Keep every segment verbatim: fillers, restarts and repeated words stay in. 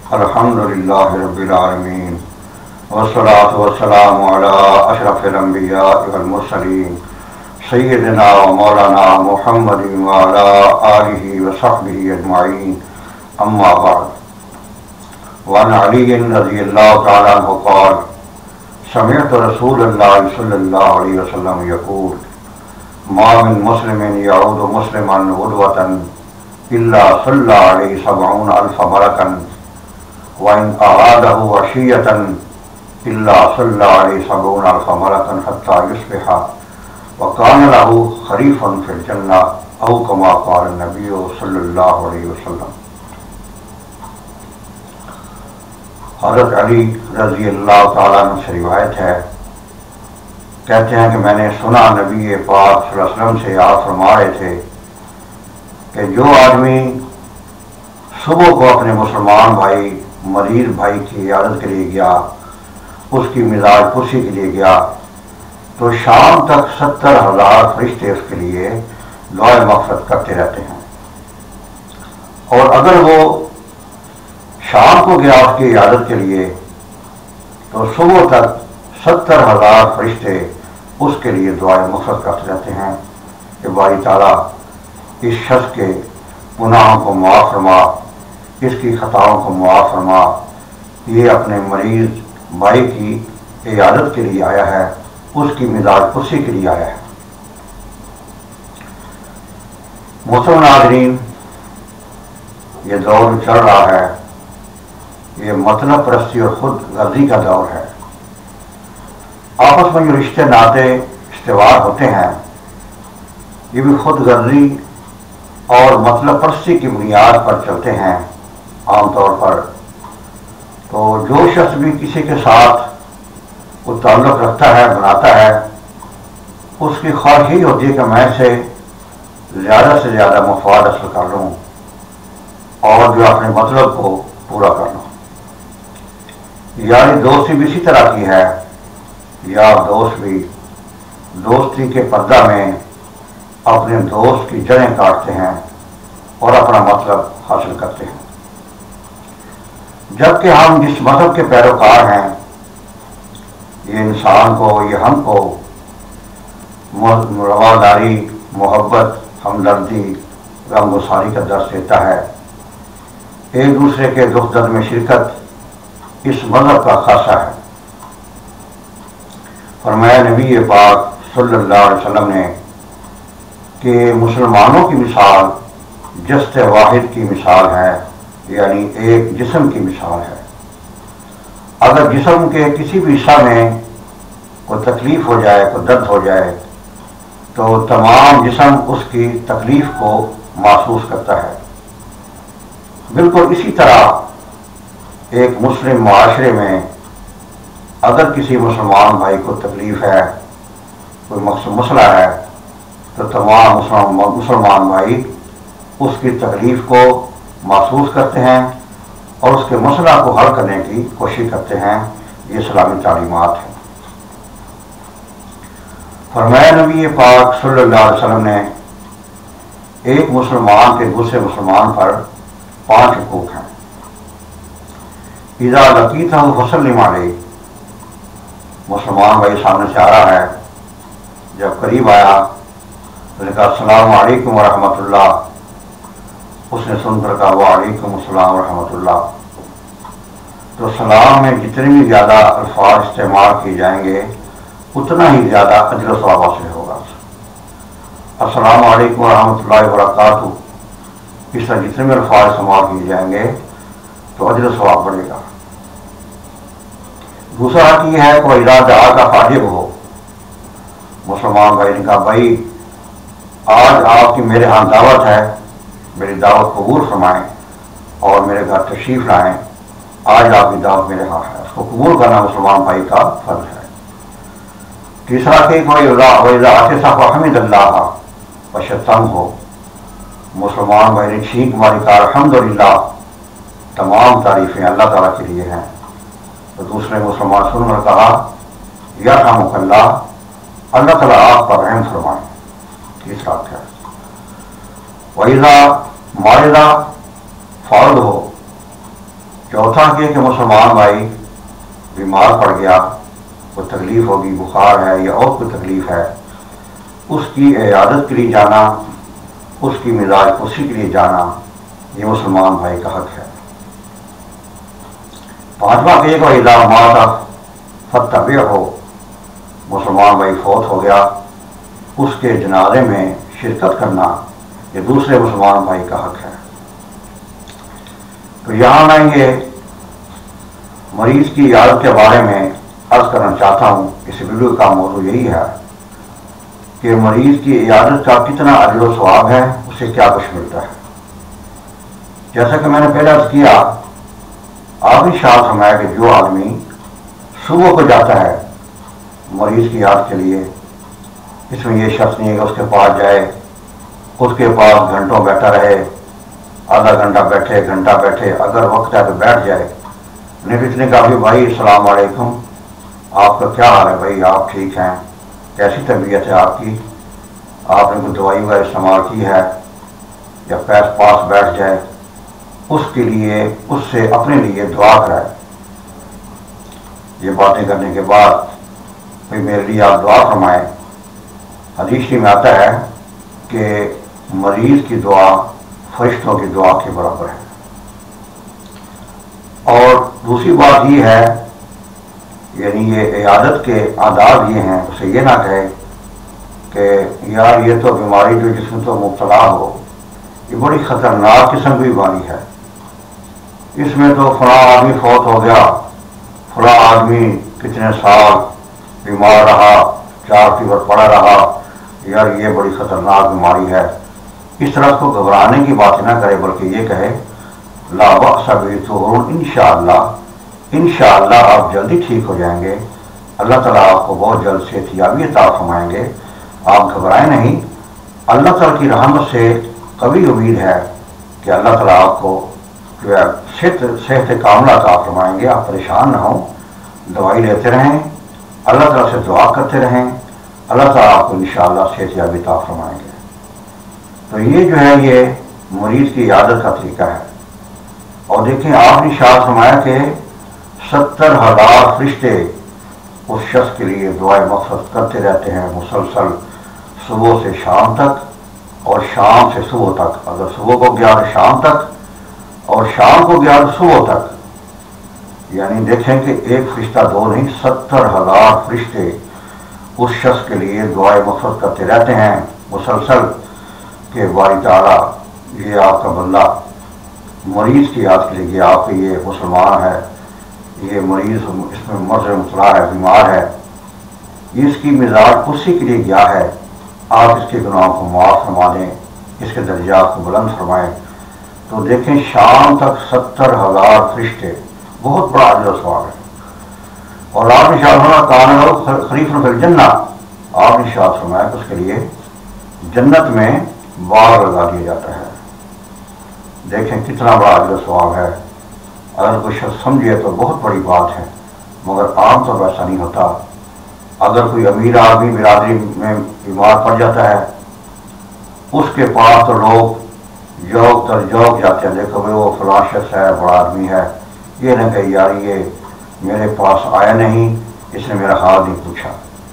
الحمدللہ رب العالمین والصلاة والسلام علی اشرف الانبیاء والمرسلین سیدنا و مولانا محمد وعلی آلہ وصحبہ اجمعین، اما بعد۔ وعن علی رضی اللہ تعالی عنہ قال سمعت رسول اللہ صلی اللہ علیہ وسلم یقول ما من مسلم یعود مسلما غدوة الا صلی علیہ سبعون الف ملکا وإن أراده عشية إلا صلى عليه سبعون ألف ملكا حتى يصبح وكان له خريف في الجنة أو كما قال النبي صلى الله عليه وسلم۔ حضرت علی رضی اللہ تعالیٰ عنہ سے روایت ہے، کہتے ہیں کہ میں نے سنا نبی پاک صلی اللہ علیہ وسلم سے آپ فرما رہے تھے کہ جو آدمی صبح کو اپنے مسلمان بھائی مریض بھائی کی عیادت کے لیے گیا، اس کی مزاج پرسی کے لیے گیا، تو شام تک ستر ہزار فرشتے اس کے لیے دعائے مغفرت کرتے رہتے ہیں، اور اگر وہ شام کو گیا اس کی عیادت کے لیے تو صبح تک ستر ہزار فرشتے اس کے لیے دعائے مغفرت کرتے رہتے ہیں کہ باری تعالیٰ اس شخص کے گناہوں کو معاف فرما، اس کی خطاؤں کو معاف فرما، یہ اپنے مریض بھائی کی عیادت کے لیے آیا ہے، اس کی مزاج پرسی کے لیے آیا ہے۔ محترم ناظرین، یہ دور چل رہا ہے، یہ مطلب پرستی اور خود غرضی کا دور ہے۔ آپس میں جو رشتے ناطے استوار ہوتے ہیں یہ بھی خود غرضی اور مطلب پرستی کی بنیاد پر چلتے ہیں۔ عام طور پر تو جو شخص بھی کسی کے ساتھ وہ تعلق رکھتا ہے، بناتا ہے، اس کی خواہش ہی ہوتی ہے کہ میں سے زیادہ سے زیادہ مفاد حاصل کر لوں اور جو اپنے مطلب کو پورا کر لوں۔ یاری دوستی بھی اسی طرح کی ہے، یار دوست بھی دوستی کے پردہ میں اپنے دوست کی جڑیں کاٹتے ہیں اور اپنا مطلب حاصل کرتے ہیں، جبکہ ہم جس مذہب کے پیروکار ہیں یہ انسان کو، یہ ہم کو رواداری، محبت، ہمدردی، غم گساری کا درس دیتا ہے۔ ایک دوسرے کے دکھ درد میں شرکت اس مذہب کا خاصہ ہے۔ فرمایا نبی پاک صلی اللہ علیہ وسلم نے کہ مسلمانوں کی مثال جست واحد کی مثال ہے، یعنی ایک جسم کی مثال ہے۔ اگر جسم کے کسی بھی حصہ میں کوئی تکلیف ہو جائے، کوئی درد ہو جائے تو تمام جسم اس کی تکلیف کو محسوس کرتا ہے۔ بالکل اسی طرح ایک مسلم معاشرے میں اگر کسی مسلمان بھائی کو تکلیف ہے، کوئی مسئلہ ہے، تو تمام مسلمان بھائی اس کی تکلیف کو محسوس کرتے ہیں اور اس کے مسئلہ کو حل کرنے کی کوشش کرتے ہیں۔ یہ اسلامی تعلیمات ہیں۔ فرمایا نبی پاک صلی اللہ علیہ وسلم نے ایک مسلمان کے دوسرے مسلمان پر پانچ حقوق ہیں۔ اذا لقیتہ فسلم علیہ، مسلمان بھائی سامنے سے آ رہا ہے، جب قریب آیا تو نے کہا السلام علیکم ورحمۃ اللہ، اس نے سن کر کہا وعلیکم السلام ورحمۃ اللہ، تو سلام میں جتنے بھی زیادہ الفاظ استعمال کیے جائیں گے اتنا ہی زیادہ اجر و ثواب حاصل ہوگا۔ السلام علیکم ورحمۃ اللہ وبرکاتہ، اس طرح جتنے بھی الفاظ استعمال کیے جائیں گے تو اجر و ثواب بڑھے گا۔ دوسرا حق یہ ہے کہ وہ اذا دعا کا فاجب ہو، مسلمان بھائی نے کہا بھائی آج آپ کی میرے ہاں دعوت ہے، میری دعوت قبول فرمائیں اور میرے گھر تشریف لائیں، آج آپ کی دعوت میرے ہاں ہے، اس کو قبول کرنا مسلمان بھائی کا فرض ہے۔ تیسرا کہ وَإِذَا عَطَسَ فَحَمِدَ اللَّهَ وَشَتَمَهُ ہو، مسلمان بھائی نے چھینک ماری کہا الحمدللہ، تمام تعریفیں اللہ تعالیٰ کے لیے ہیں، تو دوسرے مسلمان سن کر کہا یرحمک اللہ، اللہ تعالیٰ آپ پر رحم فرمائیں۔ تیسرا کیا وَإِذَا مَرِضَ فرض ہو، चौथा ये कि मुसलमान भाई बीमार पड़ गया, कोई तकलीफ होगी, बुखार है या और कोई तकलीफ है, उसकी इयादत के लिए जाना, उसकी मिजाज खुशी के लिए जाना, ये मुसलमान भाई का हक है। पांचवा कि एक इदा माता फतबे हो, मुसलमान भाई फौत हो गया, उसके जनाजे में शिरकत करना ये दूसरे मुसलमान भाई का हक है। तो यहाँ मैं ये मरीज की इयादत के बारे में अर्ज करना चाहता हूँ। इस वीडियो का मौजूद यही है कि मरीज की इयादत का कितना अजर व सवाब है, उसे क्या कुछ मिलता है। जैसा कि मैंने पहले अर्ज किया, आखिरी शाह फरमाया कि जो आदमी सुबह को जाता है मरीज की याद के लिए, इसमें यह शख्स नहीं है कि उसके पास जाए, उसके पास घंटों बैठा रहे, आधा घंटा बैठे, घंटा बैठे, अगर वक्त है तो बैठ जाए। नहीं तो इसने कहा भाई अस्सलाम वालेकुम, आपका क्या हाल है भाई, आप ठीक हैं, कैसी तबीयत है आपकी, आपने कोई दवाई वगैरह इस्तेमाल की है, या पैस पास बैठ जाए, उसके लिए उससे अपने लिए दुआ कराए। ये बातें करने के बाद भाई मेरे लिए आप दुआ फरमाएं। हदीस में आता है कि मरीज की दुआ फरिश्तों की दुआ के बराबर है। और दूसरी बात ये है, यानी ये इयादत के आदाब ये हैं, उसे ये ना कहे कि यार ये तो बीमारी जो जिसमें तो मुब्तला हो, ये बड़ी ख़तरनाक किस्म की बीमारी है, इसमें तो फला आदमी फौत हो गया, फला आदमी कितने साल बीमार रहा, चार फीवर पड़ा रहा, यार ये बड़ी ख़तरनाक बीमारी है। इस तरह को घबराने की बात ना करे, बल्कि ये कहे ला बअसा बिही इंशाअल्लाह, इंशाअल्लाह आप जल्दी ठीक हो जाएंगे, अल्लाह ताला आपको बहुत जल्द सेहतयाबी अता फरमाएंगे, आप घबराएं नहीं। अल्लाह ताला की रहमत से कभी उम्मीद है कि अल्लाह ताला आपको जो है सेहत सेहत कामला अता फरमाएंगे। आप परेशान ना हो, दवाई लेते रहें, अल्लाह ताला से दुआ करते रहें, अल्लाह ताला आपको इंशाअल्लाह सेहतयाबी अता फरमाएंगे। तो ये जो है ये मरीज की इयादत का तरीका है। और देखें आपने शाह फरमाया कि सत्तर हजार फरिश्ते उस शख्स के लिए दुआए मग़फ़िरत करते रहते हैं मुसलसल, सुबह से शाम तक और शाम से सुबह तक। अगर सुबह को गया तो शाम तक, और शाम को गया तो सुबह तक। यानी देखें कि एक फरिश्ता दो नहीं, सत्तर हजार फरिश्ते उस शख्स के लिए दुआए मग़फ़िरत करते रहते हैं मुसलसल कि बारी ताला ये आपका बंदा मरीज की याद के लिए, आप ये मुसलमान है, ये मरीज इसमें मर्ज़ मुबतला है, बीमार है, ये इसकी मिजाज कुर्सी के लिए गया है, आप इसके गुनाहों को माफ़ फरमा दें, इसके दर्जात को बुलंद फरमाएं। तो देखें शाम तक सत्तर हजार फरिश्ते, बहुत बड़ा अजर सवाब है। और आपने शाह कान खरीफ फिल जन्ना, आपने शाह फरमाया कि उसके लिए जन्नत में बाग लगा दिया जाता है। देखें कितना बड़ा अजर सवाब है। अगर कोई शख्स समझे तो बहुत बड़ी बात है, मगर आम तौर पर ऐसा नहीं होता। अगर कोई अमीर आदमी बिरादरी में बीमार पड़ जाता है, उसके पास तो लोग जौक तर जौक जाते हैं, देखो भाई वो फलां शख्स है, बड़ा आदमी है, ये न कही यार ये मेरे पास आया नहीं, इसने मेरा हाल नहीं पूछा।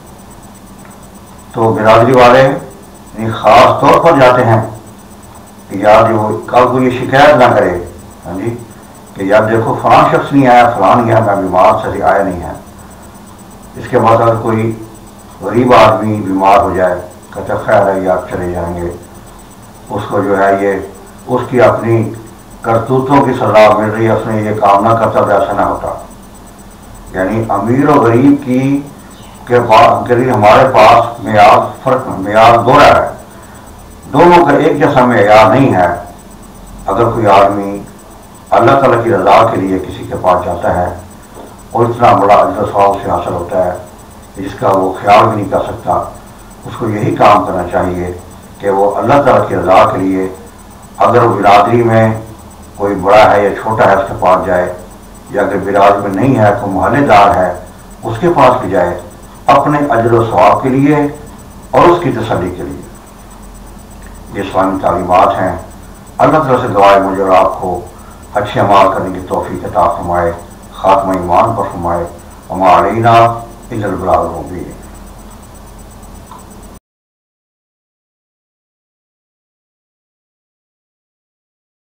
तो बिरादरी वाले ख़ास तौर पर जाते हैं कि यार जो कल को ये शिकायत ना करे, हाँ जी, कि यार देखो फलां शख्स नहीं आया, फलां नहीं आया, मैं बीमार से आया नहीं है। इसके बाद अगर कोई गरीब आदमी बीमार हो जाए, कहते खैर है यार चले जाएंगे, उसको जो है ये उसकी अपनी करतूतों की सजा मिल रही है, उसने ये काम ना करता तो ऐसा ना होता। यानी अमीर और गरीब की के बाद के लिए हमारे पास मेयार फर्क मेयार दोहरा है, दोनों का एक जैसा मेयार नहीं है। अगर कोई आदमी अल्लाह ताला की रज़ा के लिए किसी के पास जाता है और इतना बड़ा अजर सवाब से हासिल होता है जिसका वो ख्याल भी नहीं कर सकता, उसको यही काम करना चाहिए कि वो अल्लाह ताला की रज़ा के लिए, अगर वो बिरादरी में कोई बड़ा है या छोटा है उसके पास जाए, या अगर बिरादरी में नहीं है कोई मोहल्लेदार है उसके पास भी जाए, अपने अजर व सवाब के लिए और उसकी तसल्ली के लिए। ये इस्लामी तालीमात हैं। अल्लाह ताला से दुआ है मुझे और आपको اچھے اعمال کرنے کی توفیق عطا فرمائے، خاتمہ ایمان پر فرمائے، وما علینا الا البلاغ المبین۔